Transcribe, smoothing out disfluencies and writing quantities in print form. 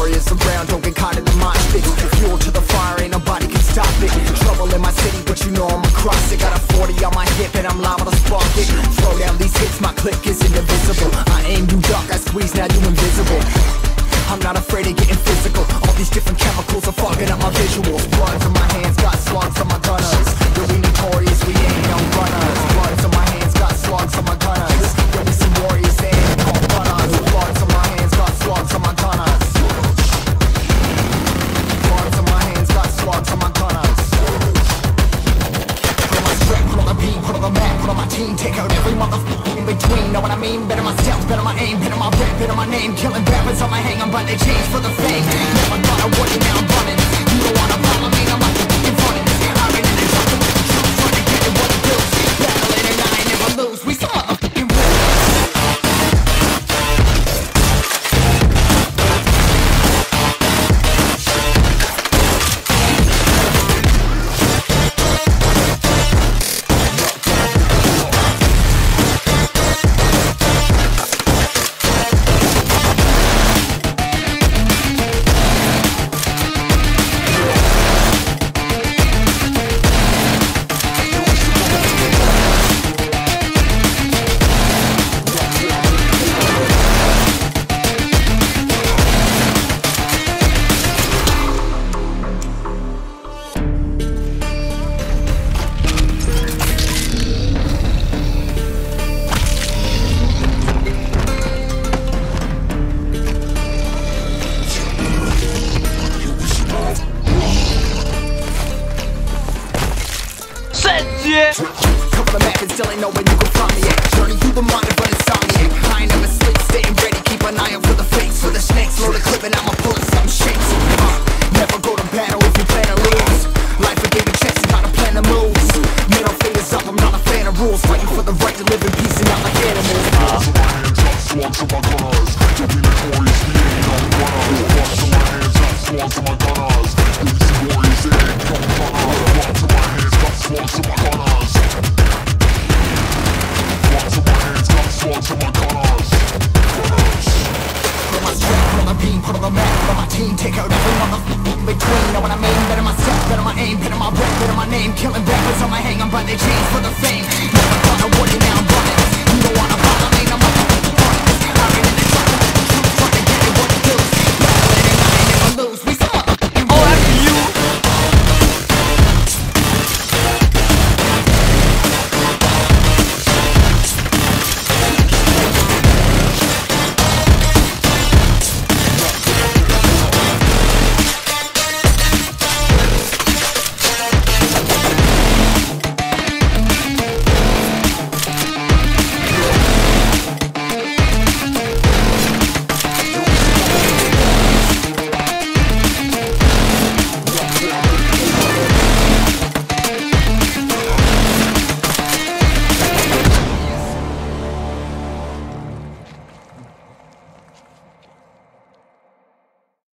warriors around, don't get caught in the mosh pit. Fuel to the fire, ain't nobody can stop it. Trouble in my city, but you know I'm across it. Got a 40 on my hip and I'm liable to spark it. Throw down these hits, my click is indivisible. I aim, you duck, I squeeze, now you invisible. I'm not afraid of getting physical. All these different chemicals are fogging up my visuals. Bloods on my hands, got slugs on my gunners. Yo, we notorious, we ain't no runners. Bloods on my hands, got slugs on my gunners. Yo, we some warriors, they ain't no runners. Bloods on my hands, got slugs on my gunners. Bloods on my hands, got slugs on my gunners. Put on my strap, put on the beat, put on the map, put on my team. Take out every motherfucker in between. Know what I mean? Better myself, better my aim, better my rep, better my name. Killing rappers on my hang, I'm by the chains for the fame. Never thought I would, and now I'm running. You don't wanna follow me, I'm like in front of this. I ran in the jungle with the truth, trying to get it what it feels. Battling and I ain't never lose. We some motherfucking cover the map and still ain't know where you can find me at. Journey through the mind but insomniac. I ain't never sleep, staying ready, keep an eye out for the fakes. For the snakes, load the clip and I'ma pull it, something shakes. Never go to battle if you plan to lose. Life will give you checks, you gotta plan the moves. Middle fingers up, I'm not a fan of rules. Fighting for the right to live in peace and not like animals. Slugs on my hands, got slugs on my gunners. Don't be notorious, we ain't no runners. Slugs on my hands, got slugs on my gunners. We some warriors, they ain't no runners. Slugs on my hands, got slugs on my gunners. Slugs on my hands, got slugs on my gunners. Put on my strap, put on the beam, put on the map, put on my team. Take out every motherfucker in between. Know what I mean? Better myself, better my aim, better my rep, better my name. Killing rappers on my hang, I'm by their chains for the fame. Never thought I would, and now I'm running. You don't wanna